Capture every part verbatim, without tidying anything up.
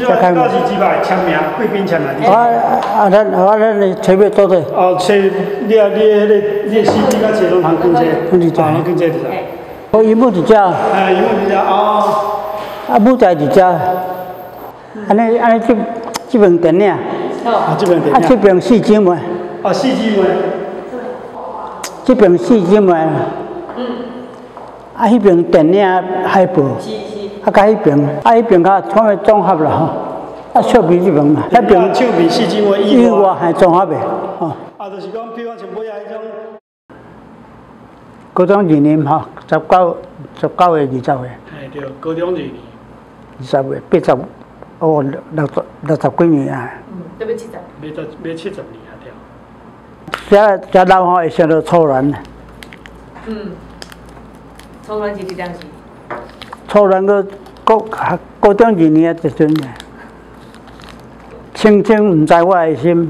这个这个是几摆签名，贵宾签名。 啊啊，咱啊咱的车票多的。 哦，车你啊你迄个你的司机甲车拢通跟这，啊，跟这是啥？ 我姨母伫遮。 哎，姨母伫遮哦。 啊，母在伫遮。安尼安尼这这边电影。 啊，这边电影。 啊，这边四姊妹。 哦，四姊妹。 这边四姊妹。嗯。啊，迄边电影海报。是是。啊，甲迄边，啊，迄边较全部综合啦吼。啊，笑面这边嘛， 迄边笑面四姊妹以外还综合的，吼。 啊，就是讲，比如讲像尾啊迄种。 高中二年吼，十九十九月二十岁。 哎对，高中二年。 二十岁八十，哦六十六十几年啊。 嗯，都要七十。 要到要七十年啊对。 这这老吼会想到初恋。 嗯。初恋是几当时？ 初恋个高高中二年的时阵，青青唔知我的心，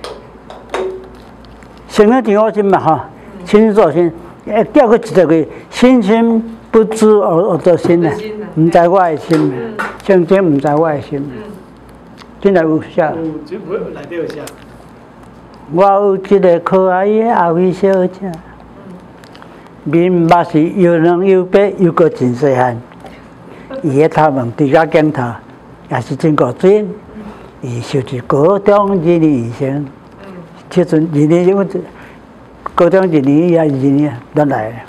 成了挺好心嘛吼，青青做心，哎，掉个一个个星星不知我我的心呢，唔知我的心，青青唔知我的心，真系有写。 有，这本内底有写。 我有一个可爱的后尾小姐，面目是又嫩又白又个真细汉。伊个头毛除了镜头，也是真古锥。伊就是高中一年以前，即阵二年因为高中一年也二年都来。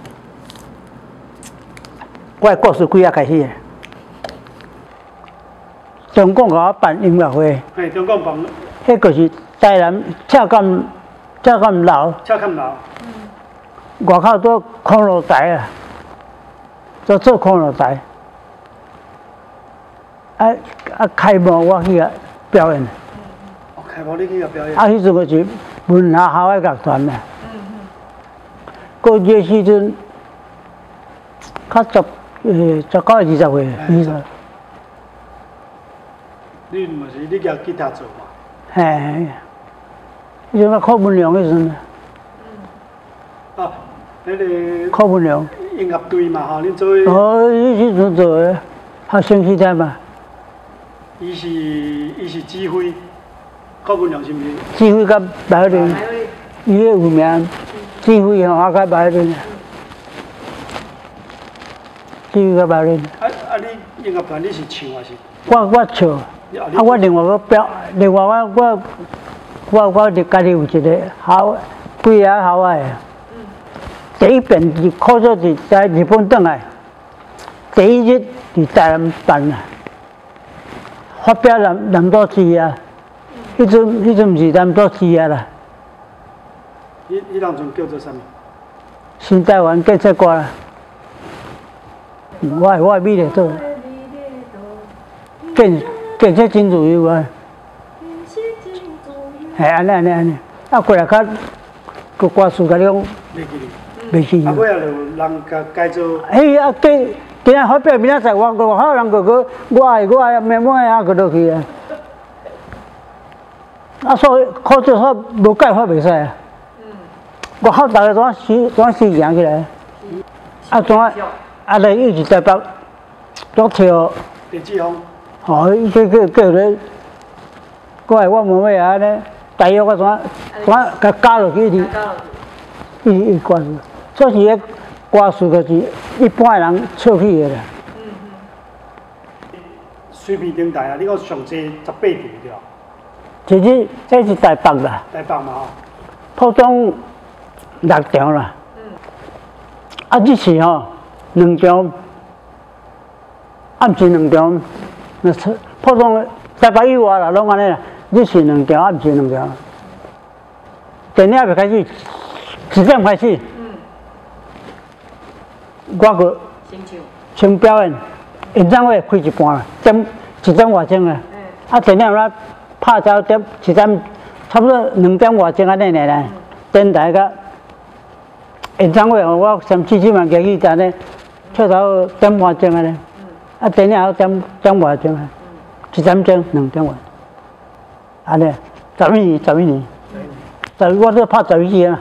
我的故事几啊开始？中共给我办音乐会。 嘿，中共办。 迄个是台南车站车站楼。 车站楼。 外口做康乐台啊，做做康乐台。啊啊！开幕我去个表演。 哦，开幕你去个表演。 啊，迄阵个是文化校的乐团啊。嗯嗯。过这时阵，较十诶十九二十岁，二十。 你嘛是你夹吉他做嘛？ 嘿，迄阵啊柯文良迄阵。 嗯。啊，迄个。 柯文良。 音乐队嘛吼，恁做。 哦，迄时阵做诶，学生时代嘛。 伊是伊是指挥，柯文良是毋是？ 指挥甲白伦，伊个有名，指挥吼啊甲白伦，指挥甲白伦。 啊啊！你音乐团你是唱还是？ 我我唱，啊我另外个表，另外我我我我就家己有一个校，几个校外的。第一遍是考作是在日本转来，第一日伫台南办啊。发表南南岛市啊，迄阵迄阵毋是南岛市啊啦。 迄迄当阵叫做啥物？ 新台湾建设歌啦。我我美丽岛。建建设真自由啊。系安尼安尼安尼，啊过来较个歌词甲你讲。 袂记哩。 袂记哩。 啊，尾啊，就人甲改做。 嘿啊，对。今仔发表，明仔载我外口人个个，我爱我爱慢慢啊个落去啊。啊，所以考试说无改法袂使啊。外口逐个怎死怎死行起来？啊怎啊来一直台北，怎跳？ 电子风。 哦，伊叫叫叫咧，我爱我妹妹啊咧，大约我怎怎甲加落去哩？伊伊关注，所以个。歌词就是一般人唱起的啦。嗯嗯。水平顶台啊，你讲上济十八场对。 其实这是台北啦。 台北嘛吼。 普通六场啦。嗯。啊，这次吼两场，暗时两场，那普通台北以外啦，拢安尼啦。这是两场，暗时两场。电影就开始，几点开始？我个先表演，演唱会开一半，点一点外钟啊。啊，电影啦拍到点一点，差不多两点外钟安尼尔啦。电台甲演唱会，我三四千万加去安尼，跳到点外钟安尼。啊，电影点点外钟啊，一点钟两点外。安尼，十一年，十一年，十我都拍十一年啊。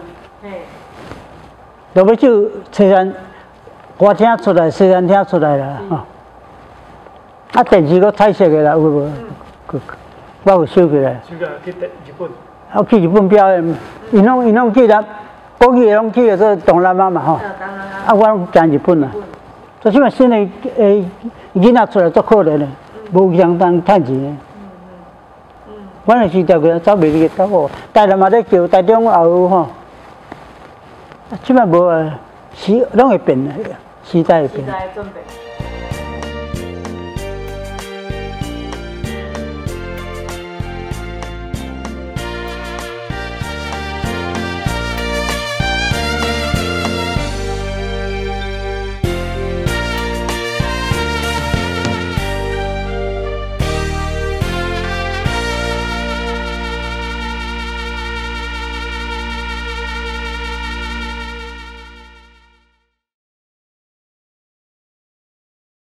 落尾就车站。歌厅出来，虽然厅出来啦，吼、嗯。啊，电视搁彩色个啦，有无？ 我有收起来。 就个去日本。 我去日本表演，伊拢伊拢去啦，国语拢去做东南亚嘛吼。啊，我拢行日本啊。最起码新的诶囡仔出来足可怜的，无相当趁钱的。我若是调过走袂去走哦，台南嘛咧叫，台中也有吼。啊，即摆无啊，时拢会变的，时代会变。 时代准备。